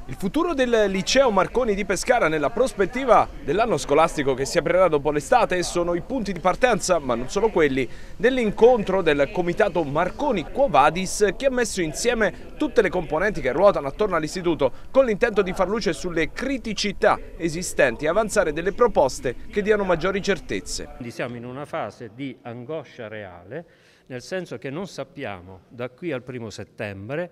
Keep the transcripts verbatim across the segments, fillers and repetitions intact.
Il futuro del liceo Marconi di Pescara nella prospettiva dell'anno scolastico che si aprirà dopo l'estate sono i punti di partenza, ma non solo quelli, dell'incontro del comitato Marconi Quo Vadis, che ha messo insieme tutte le componenti che ruotano attorno all'istituto con l'intento di far luce sulle criticità esistenti e avanzare delle proposte che diano maggiori certezze. Quindi siamo in una fase di angoscia reale, nel senso che non sappiamo da qui al primo settembre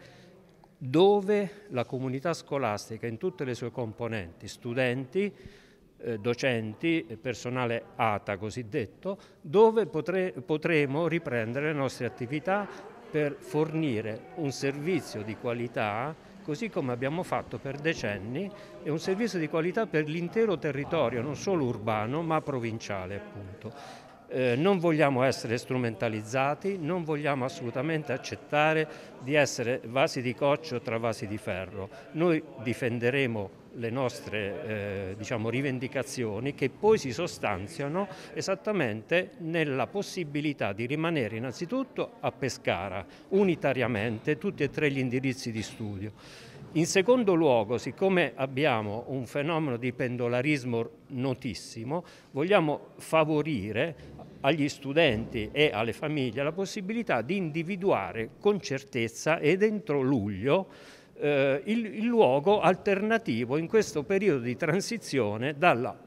dove la comunità scolastica in tutte le sue componenti, studenti, eh, docenti, personale A T A cosiddetto, dove potre, potremo riprendere le nostre attività per fornire un servizio di qualità, così come abbiamo fatto per decenni, e un servizio di qualità per l'intero territorio, non solo urbano ma provinciale appunto. Eh, non vogliamo essere strumentalizzati, non vogliamo assolutamente accettare di essere vasi di coccio tra vasi di ferro. Noi difenderemo le nostre eh, diciamo, rivendicazioni, che poi si sostanziano esattamente nella possibilità di rimanere innanzitutto a Pescara, unitariamente, tutti e tre gli indirizzi di studio. In secondo luogo, siccome abbiamo un fenomeno di pendolarismo notissimo, vogliamo favorire agli studenti e alle famiglie la possibilità di individuare con certezza e entro luglio eh, il, il luogo alternativo in questo periodo di transizione dalla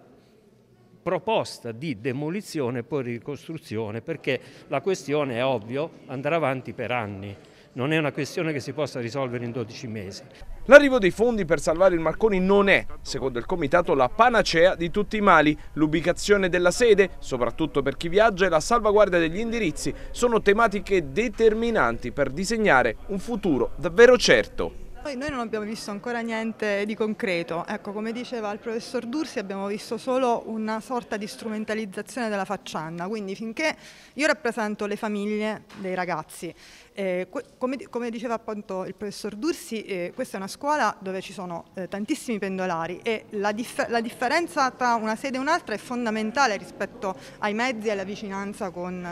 proposta di demolizione e poi ricostruzione, perché la questione è ovvio, andrà avanti per anni. Non è una questione che si possa risolvere in dodici mesi. L'arrivo dei fondi per salvare il Marconi non è, secondo il comitato, la panacea di tutti i mali. L'ubicazione della sede, soprattutto per chi viaggia, e la salvaguardia degli indirizzi sono tematiche determinanti per disegnare un futuro davvero certo. Noi, noi non abbiamo visto ancora niente di concreto, ecco, come diceva il professor Dursi, abbiamo visto solo una sorta di strumentalizzazione della faccenda, quindi finché io rappresento le famiglie dei ragazzi, eh, come, come diceva appunto il professor Dursi, eh, questa è una scuola dove ci sono eh, tantissimi pendolari e la, dif la differenza tra una sede e un'altra è fondamentale rispetto ai mezzi e alla vicinanza con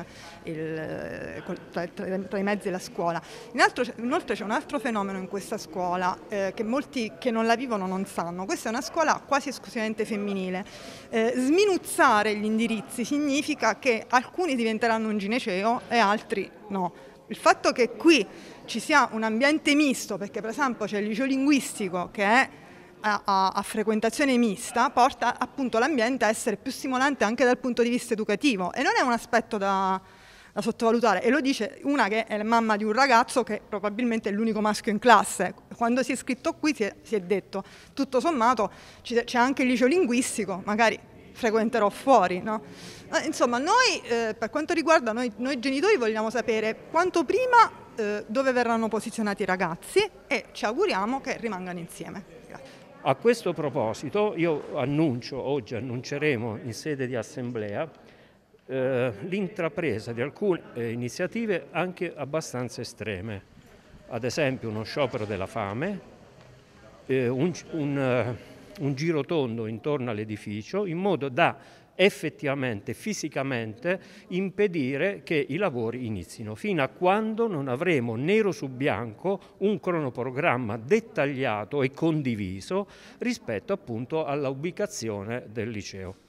il, con, tra, tra, tra i mezzi e la scuola. Inoltre c'è un altro fenomeno in questa scuola, Scuola, eh, che molti che non la vivono non sanno. Questa è una scuola quasi esclusivamente femminile. Eh, sminuzzare gli indirizzi significa che alcuni diventeranno un gineceo e altri no. Il fatto che qui ci sia un ambiente misto, perché per esempio c'è il liceo linguistico che è a, a, a frequentazione mista, porta appunto l'ambiente a essere più stimolante anche dal punto di vista educativo, e non è un aspetto da da sottovalutare, e lo dice una che è la mamma di un ragazzo che probabilmente è l'unico maschio in classe. Quando si è iscritto qui si è, si è detto, tutto sommato c'è anche il liceo linguistico, magari frequenterò fuori, no? Insomma, noi eh, per quanto riguarda noi, noi genitori vogliamo sapere quanto prima eh, dove verranno posizionati i ragazzi, e ci auguriamo che rimangano insieme. Grazie. A questo proposito io annuncio, oggi annunceremo in sede di assemblea, Eh, l'intrapresa di alcune eh, iniziative anche abbastanza estreme, ad esempio uno sciopero della fame, eh, un, un, uh, un girotondo intorno all'edificio, in modo da effettivamente, fisicamente, impedire che i lavori inizino, fino a quando non avremo nero su bianco un cronoprogramma dettagliato e condiviso rispetto appunto alla ubicazione del liceo.